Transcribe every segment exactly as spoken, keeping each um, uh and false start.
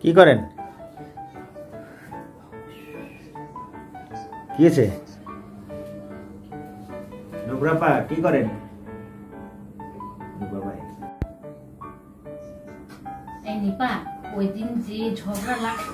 কি করেন? কি হয়েছে? নুগ্রাপা কি করেন? এই নিপা ওই দিন যে ঝগড়া লাগছে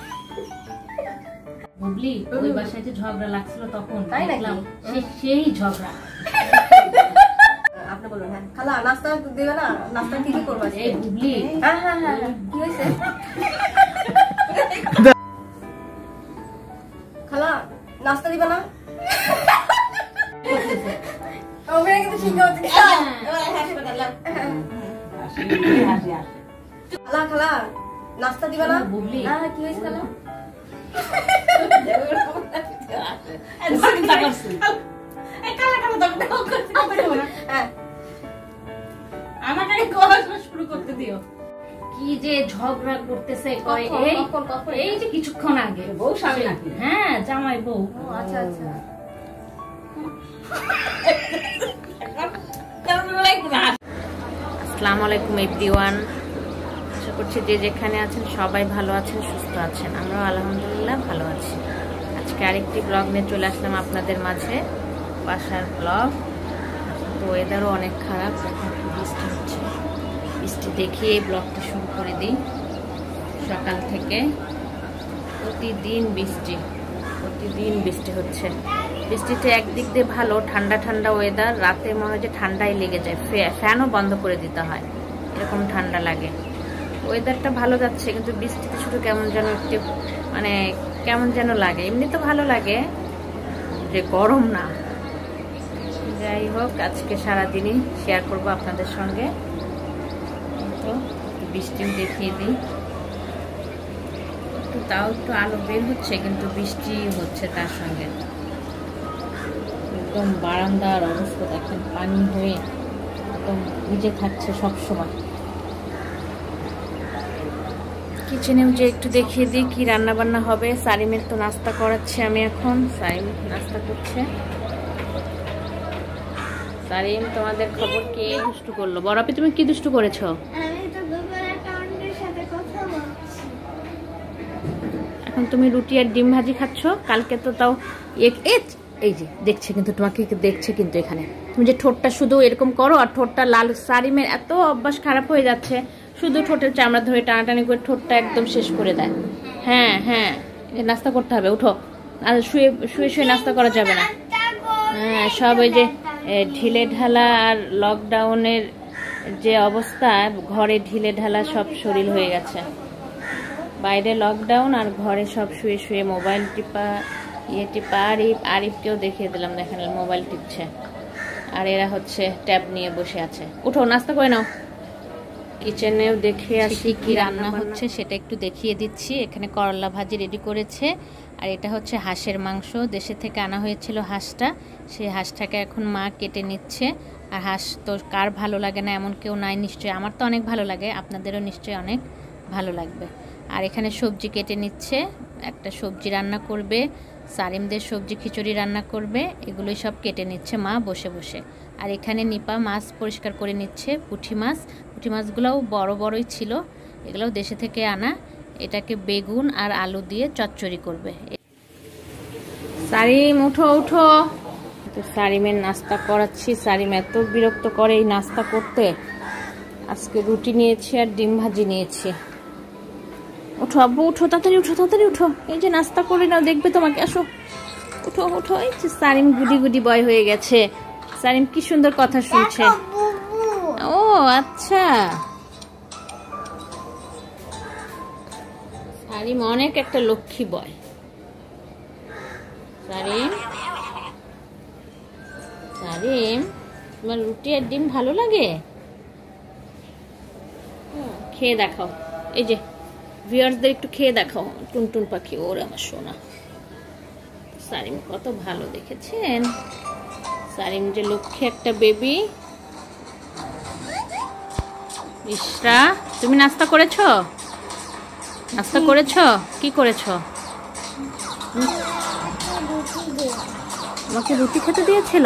বুবলি, ওই বাসায় যে ঝগড়া লাগছিল তখন দেখলাম সেই ঝগড়া। আপনি বলুন। হ্যাঁ খালা নাস্তা দিবে না? নাস্তা কি কি করবা? এই বুবলি হ্যাঁ হ্যাঁ হ্যাঁ কি হয়েছে? খালা নাস্তা দিবে না? ওরে কিন্তু ঠিক আছে। খালা খালা নাস্তা দিবে না? বুবলি হ্যাঁ কি হয়েছে খালা? শুরু করতে দিও। কি যে ঝগড়া করতেছে এই যে কিছুক্ষণ আগে। বউ স্বামী নাকি? হ্যাঁ জামাই বউ। আচ্ছা আচ্ছা। আসসালামু আলাইকুম এভরিওয়ান, আশা করছি যে যেখানে আছেন সবাই ভালো আছেন, সুস্থ আছেন। আমরাও আলহামদুলিল্লাহ ভালো আছি। আজকে আরেকটি ব্লগ নিয়ে চলে আসলাম আপনাদের মাঝে, বাসার ব্লগ। তো ওয়েদারও অনেক খারাপ, এখন একটু বৃষ্টি হচ্ছে। বৃষ্টি দেখিয়ে এই ব্লগটা শুরু করে দিই। সকাল থেকে প্রতিদিন বৃষ্টি প্রতিদিন বৃষ্টি হচ্ছে। বৃষ্টিতে একদিক দিয়ে ভালো, ঠান্ডা ঠান্ডা ওয়েদার। রাতে মনে হয় যে ঠান্ডাই লেগে যায়, ফ্যানও বন্ধ করে দিতে হয়, এরকম ঠান্ডা লাগে। ওয়েদারটা ভালো যাচ্ছে, কিন্তু বৃষ্টিতে শুধু কেমন যেন একটু মানে কেমন যেন লাগে। এমনি তো ভালো লাগে, যে গরম না। যাই হোক, আজকে সারাদিনই শেয়ার করবো আপনাদের সঙ্গে। তো বৃষ্টিও দেখিয়ে দিই। একটু তাও একটু আলো বের হচ্ছে, কিন্তু বৃষ্টি হচ্ছে তার সঙ্গে। একদম বারান্দার অবস্থা দেখেন, পানি হয়ে একদম ভিজে থাকছে সবসময়। কিচেনেও যে একটু দেখিয়ে দিই কি রান্না বান্না হবে। সারিমের তো নাস্তা করাচ্ছি আমি এখন। সারিম নাস্তা করছে। সারিম, তোমাদের খবর কি? দুষ্টু করলো বড়াপি? তুমি কি দুষ্টু করেছো? এখন তুমি রুটি আর ডিম ভাজি খাচ্ছ। কালকে তো তাও এই যে দেখছে, কিন্তু তোমাকে দেখছে কিন্তু এখানে। তুমি যে ঠোঁটটা শুধু এরকম করো আর ঠোঁটটা লাল। সারিমের এত অভ্যাস খারাপ হয়ে যাচ্ছে, শুধু ঠোঁটের চামড়া ধরে টানাটানি করে ঠোঁটটা একদম শেষ করে দেয়। হ্যাঁ হ্যাঁ নাস্তা করতে হবে, উঠো। আর শুয়ে শুয়ে শুয়ে নাস্তা করা যাবে না। হ্যাঁ সব ওই যে ঢিলে ঢালা আর লকডাউনের যে অবস্থা, ঘরে ঢিলে ঢালা সব শরীর হয়ে গেছে। বাইরে লকডাউন আর ঘরে সব শুয়ে শুয়ে মোবাইল টিপা, ইয়ে টিপা। আরিফ আরিফকেও দেখিয়ে দিলাম, দেখেন মোবাইল টিপছে। আর এরা হচ্ছে ট্যাব নিয়ে বসে আছে। উঠো নাস্তা করে নাও। কিচেনেও দেখে আসি কি রান্না হচ্ছে, সেটা একটু দেখিয়ে দিচ্ছি। এখানে করলা ভাজি রেডি করেছে, আর এটা হচ্ছে হাঁসের মাংস। দেশে থেকে আনা হয়েছিল হাঁসটা, সেই হাঁসটাকে এখন মা কেটে নিচ্ছে। আর হাঁস তো কার ভালো লাগে না এমন কেউ নাই নিশ্চয়ই। আমার তো অনেক ভালো লাগে, আপনাদেরও নিশ্চয়ই অনেক ভালো লাগবে। আর এখানে সবজি কেটে নিচ্ছে, একটা সবজি রান্না করবে, সারিমদের সবজি খিচুড়ি রান্না করবে। এগুলোই সব কেটে নিচ্ছে মা বসে বসে। আর এখানে নিপা মাছ পরিষ্কার করে নিচ্ছে, পুঁটি মাছ। পুঁটি মাছগুলোও বড় বড়ই ছিল, এগুলোও দেশে থেকে আনা। এটাকে বেগুন আর আলু দিয়ে চচ্চড়ি করবে। সারিম উঠো উঠো। তো সারিমের নাস্তা করাচ্ছি। সারিম এত বিরক্ত করে এই নাস্তা করতে। আজকে রুটি নিয়েছি আর ডিম ভাজি নিয়েছি। উঠো আব্বু উঠো, তাড়াতাড়ি উঠো তাড়াতাড়ি উঠো। এই যে নাস্তা করে নাও, দেখবে তোমাকে। আসো উঠো উঠো। এই যে সারিম গুডি গুডি বয় হয়ে গেছে। সারিম কি সুন্দর কথা শুনছে। ও আচ্ছা, সারিম অনেক একটা লক্ষ্মী বয়। সারিম সারিম তোমার রুটি আর ডিম ভালো লাগে? খেয়ে দেখাও। এই যে ভিউয়ার্সদের একটু খেয়ে দেখাও। টুনটুন পাখি, ওর আমার সোনা। সারিম কত ভালো, দেখেছেন? সারিম যে লক্ষ্মী একটা বেবি। ইসরা, তুমি নাস্তা করেছো? নাস্তা করেছো? কি করেছো? তোমাকে রুটি খেতে দিয়েছিল?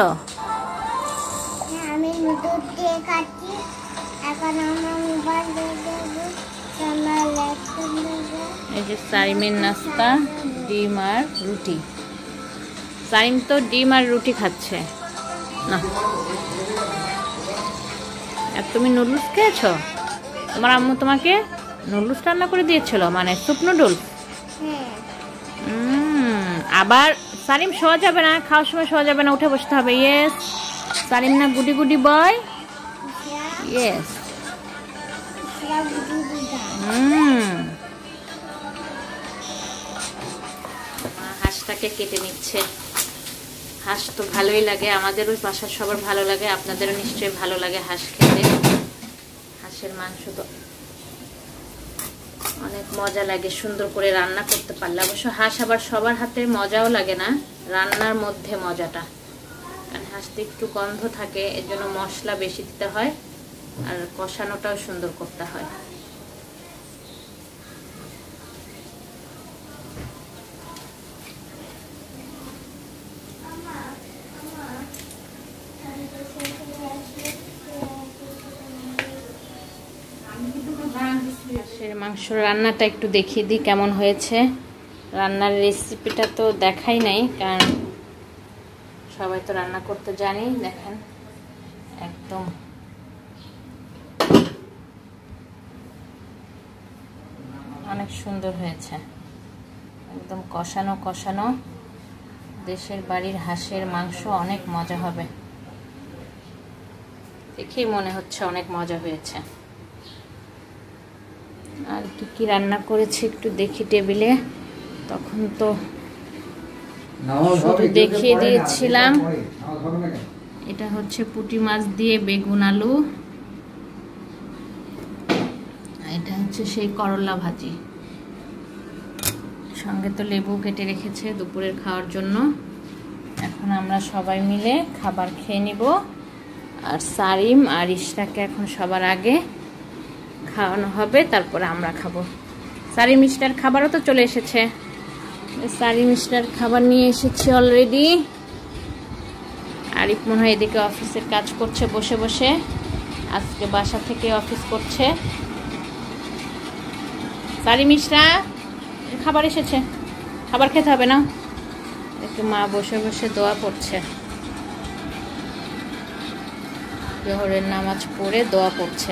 আমি দুধ দিয়ে খাচ্ছি। এখন আমার মোবাইল দিয়ে দেবো, আমার ল্যাপটপ এই যে সারিমের নাস্তা, ডিম আর রুটি। সারিম তো ডিম আর রুটি খাচ্ছে না। আর তুমি নুডলস খেয়েছো? তোমার আম্মু তোমাকে নুডলস রান্না করে দিয়েছিল, মানে স্যুপ নুডলস। আবার সারিম শোয়া যাবে না, খাওয়ার সময় শোয়া যাবে না, উঠে বসতে হবে। ইয়েস সারিম না গুডি গুডি বয়। ইয়েস। হুম, হাঁসটাকে কেটে নিচ্ছে। হাঁস তো ভালোই লাগে, আমাদেরও বাসার সবার ভালো লাগে, আপনাদেরও নিশ্চয়ই ভালো লাগে হাঁস খেতে। হাঁসের মাংস তো অনেক মজা লাগে সুন্দর করে রান্না করতে পারলে। অবশ্য হাঁস আবার সবার হাতে মজাও লাগে না, রান্নার মধ্যে মজাটা। কারণ হাঁসতে একটু গন্ধ থাকে, এর জন্য মশলা বেশি দিতে হয় আর কষানোটাও সুন্দর করতে হয়। হাঁসের মাংস রান্নাটা একটু দেখিয়ে দিই কেমন হয়েছে। রান্নার রেসিপিটা তো দেখাই নাই, কারণ সবাই তো রান্না করতে জানি। দেখেন একদম অনেক সুন্দর হয়েছে, একদম কষানো কষানো দেশের বাড়ির হাঁসের মাংস। অনেক মজা হবে, দেখেই মনে হচ্ছে অনেক মজা হয়েছে। আর কি কি রান্না করেছি একটু দেখি টেবিলে, তখন তো শুধু দেখিয়ে দিয়েছিলাম। এটা হচ্ছে পুঁটি মাছ দিয়ে বেগুন আলু, এটা হচ্ছে সেই করলা ভাজি, সঙ্গে তো লেবু কেটে রেখেছে দুপুরের খাওয়ার জন্য। এখন আমরা সবাই মিলে খাবার খেয়ে নিব। আর সারিম আর ইশরাকে এখন সবার আগে খাওয়ানো হবে, তারপরে আমরা খাবো। সারিম ইশরার খাবারও তো চলে এসেছে। সারিম ইশরার খাবার নিয়ে এসেছি অলরেডি। আরিফ মনে হয় এদিকে অফিসের কাজ করছে বসে বসে, আজকে বাসা থেকে অফিস করছে। সারিম ইশরা খাবার এসেছে, খাবার খেতে হবে না? একটু মা বসে বসে দোয়া পড়ছে, জোহরের নামাজ পড়ে দোয়া পড়ছে।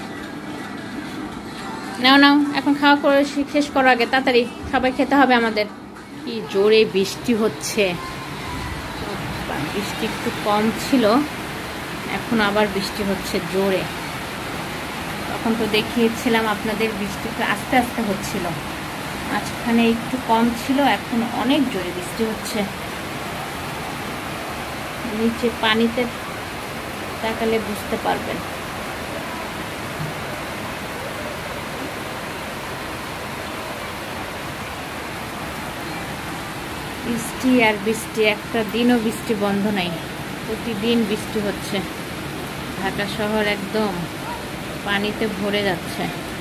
নাও নাও এখন খাওয়া করে শেষ করো আগে, তাড়াতাড়ি সবাই খেতে হবে আমাদের। কি জোরে বৃষ্টি হচ্ছে, বৃষ্টি একটু কম ছিল, এখন আবার বৃষ্টি হচ্ছে জোরে। তখন তো দেখিয়েছিলাম আপনাদের বৃষ্টি আস্তে আস্তে হচ্ছিল, মাঝখানে একটু কম ছিল, এখন অনেক জোরে বৃষ্টি হচ্ছে। নিচে পানিতে তাকালে বুঝতে পারবেন। বৃষ্টি আর বৃষ্টি, একটা দিনও বৃষ্টি বন্ধ নাই, প্রতিদিন বৃষ্টি হচ্ছে। ঢাকা শহর একদম পানিতে ভরে যাচ্ছে।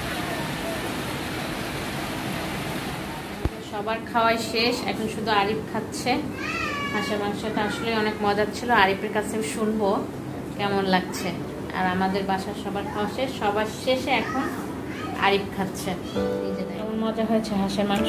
সবার খাওয়াই শেষ, এখন শুধু আরিফ খাচ্ছে। হাঁসের মাংসটা আসলে অনেক মজার ছিল, আরিফের কাছে শুনবো কেমন লাগছে। আর আমাদের বাসার সবার খাওয়া শেষ, সবার শেষে এখন আরিফ খাচ্ছে। কেমন মজা হয়েছে হাঁসের মাংস।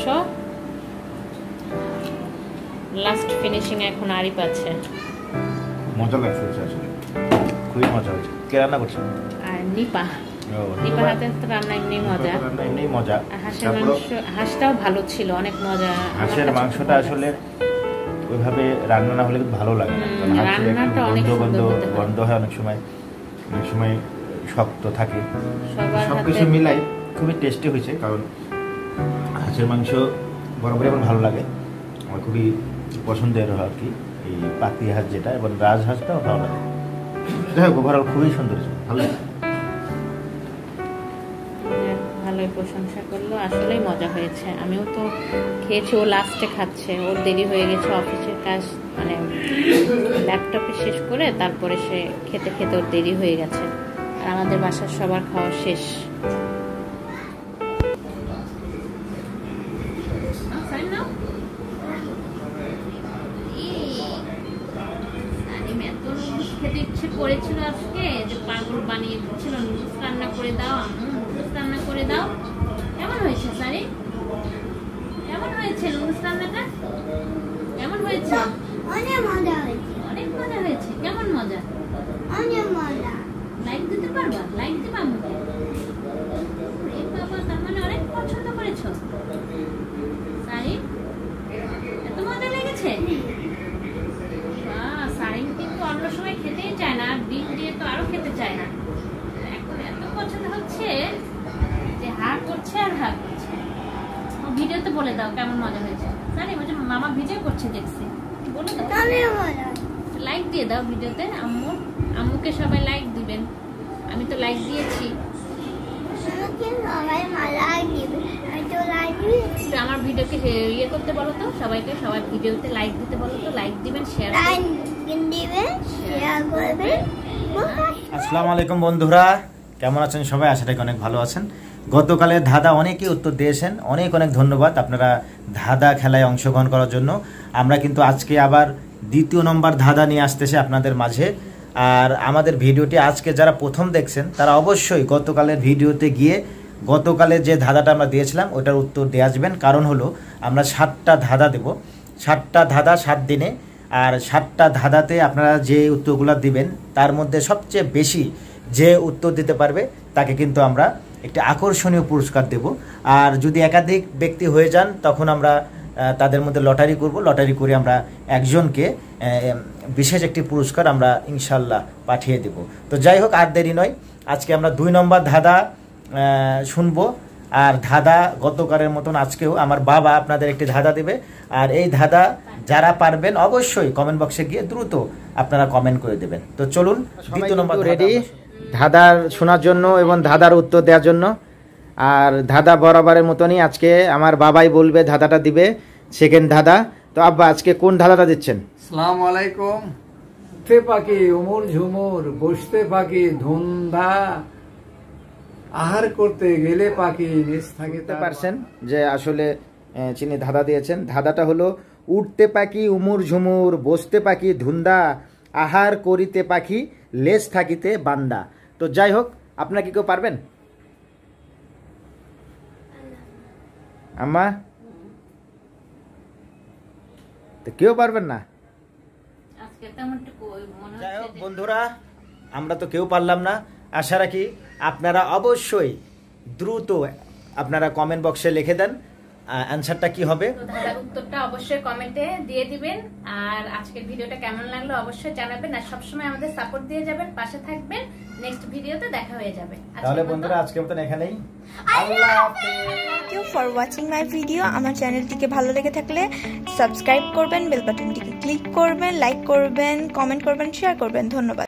লাস্ট ফিনিশিং এখন আরিফ আছে। মজা লাগছে আসলে, খুবই মজা হয়েছে। কে রান্না করছে? আর নিপা, নিপা হাতে তো রান্না এমনি মজা, এমনি মজা। হাঁসের মাংস, হাঁসটাও ভালো ছিল, অনেক মজা। হাঁসের মাংসটা আসলে ওইভাবে রান্না না হলে ভালো লাগে না, রান্নাটা অনেক গন্ধ গন্ধ হয়, অনেক সময় অনেক সময় শক্ত থাকে। সবকিছু মিলাই খুবই টেস্টি হয়েছে, কারণ হাঁসের মাংস বরাবরই আমার ভালো লাগে, আমার খুবই পছন্দের আর কি এই পাতি হাঁস যেটা, এবং রাজহাঁসটাও ভালো লাগে। যাই হোক ওভারঅল খুবই সুন্দর, ভালো লাগে। ভালোই প্রশংসা করলো, আসলেই মজা হয়েছে। আমিও তো খেয়েছি, ও লাস্টে খাচ্ছে, ওর দেরি হয়ে গেছে অফিসের কাজ, মানে ল্যাপটপে শেষ করে তারপরে সে খেতে খেতে ওর দেরি হয়ে গেছে। আর আমাদের বাসার সবার খাওয়া শেষ। খেতে ইচ্ছে করেছিল আজকে, যে পাগল বানিয়ে দিচ্ছিল, নুডলস রান্না করে দাও, আম্মু নুডলস রান্না করে দাও। কেমন হয়েছে সারি? বলে দাও কেমন মজা হয়েছে। জানি মামা ভিডিও করছে দেখছি, বলে দাও। লাইক দিয়ে দাও ভিডিওতে। আম্মু আম্মুকে সবাই লাইক দিবেন, আমি তো লাইক দিয়েছি। আমার ভিডিওকে ইয়ে করতে বলো তো সবাইকে, সবাই ভিডিওতে লাইক দিতে বলো তো, লাইক দিবেন, শেয়ার করবেন। আসসালামু আলাইকুম বন্ধুরা, কেমন আছেন সবাই? আশা করি অনেক ভালো আছেন। গতকালের ধাঁধা অনেকেই উত্তর দিয়েছেন, অনেক অনেক ধন্যবাদ আপনারা ধাঁধা খেলায় অংশগ্রহণ করার জন্য। আমরা কিন্তু আজকে আবার দ্বিতীয় নম্বর ধাঁধা নিয়ে আসতেছে আপনাদের মাঝে। আর আমাদের ভিডিওটি আজকে যারা প্রথম দেখছেন তারা অবশ্যই গতকালের ভিডিওতে গিয়ে গতকালের যে ধাঁধাটা আমরা দিয়েছিলাম ওটার উত্তর দিয়ে আসবেন। কারণ হলো আমরা সাতটা ধাঁধা দেব, সাতটা ধাঁধা সাত দিনে। আর সাতটা ধাঁধাতে আপনারা যে উত্তরগুলো দিবেন তার মধ্যে সবচেয়ে বেশি যে উত্তর দিতে পারবে তাকে কিন্তু আমরা একটি আকর্ষণীয় পুরস্কার দেব। আর যদি একাধিক ব্যক্তি হয়ে যান তখন আমরা তাদের মধ্যে লটারি করব, লটারি করে আমরা একজনকে বিশেষ একটি পুরস্কার আমরা ইনশাল্লাহ পাঠিয়ে দেব। তো যাই হোক, আর দেরি নয়, আজকে আমরা দুই নম্বর ধাঁধা শুনবো। আর ধাঁধা গতকালের মতন আজকেও আমার বাবা আপনাদের একটি ধাঁধা দেবে। আর এই ধাঁধা যারা পারবেন অবশ্যই কমেন্ট বক্সে গিয়ে দ্রুত আপনারা কমেন্ট করে দেবেন। তো চলুন, দ্বিতীয় নম্বর রেডি ধাঁধার শোনার জন্য এবং ধাঁধার উত্তর দেওয়ার জন্য। আর ধাঁধা বরাবরের মতনই আজকে আমার বাবাই বলবে ধাঁধাটা দিবে, সেকেন্ড ধাঁধা। তো আব্বা আজকে কোন ধাঁধাটা দিচ্ছেন? আসসালামু আলাইকুম। উঠতে পাখি উমুর ঝুমুর, বসতে পাখি ধুন্ধা, আহার করতে গেলে পাখি নিজ থাকিতে পারছেন যে আসলে চিনি ধাঁধা দিয়েছেন। ধাঁধাটা হলো উঠতে পাখি উমুর ঝুমুর, বসতে পাখি ধুন্দা, আহার করিতে পাখি লেজ থাকিতে বান্দা। তো যাই হোক, আপনারা কি কেউ পারবেন? আম্মা তো কেউ পারবেন না? যাই হোক বন্ধুরা, আমরা তো কেউ পারলাম না। আশা রাখি আপনারা অবশ্যই দ্রুত আপনারা কমেন্ট বক্সে লিখে দেন অ্যানসারটা কি হবে। ধাঁধার উত্তরটা অবশ্যই কমেন্টে দিয়ে দিবেন। আর আজকের ভিডিওটা কেমন লাগলো অবশ্যই জানাবেন। আর সবসময় আমাদের সাপোর্ট দিয়ে যাবেন, পাশে থাকবেন। নেক্সট ভিডিওতে দেখা হয়ে যাবে। তাহলে বন্ধুরা আজকের মতন এখানেই, আল্লাহ হাফেজ। Thank you for watching my video. আমার চ্যানেলটিকে ভালো লেগে থাকলে সাবস্ক্রাইব করবেন, বেল বাটনটিকে ক্লিক করবেন, লাইক করবেন, কমেন্ট করবেন, শেয়ার করবেন। ধন্যবাদ।